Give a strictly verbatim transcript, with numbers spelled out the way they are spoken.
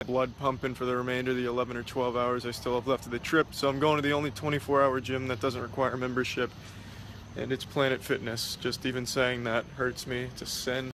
blood pumping for the remainder of the eleven or twelve hours I still have left of the trip. So I'm going to the only twenty-four hour gym that doesn't require membership, and it's Planet Fitness. Just even saying that hurts me to send.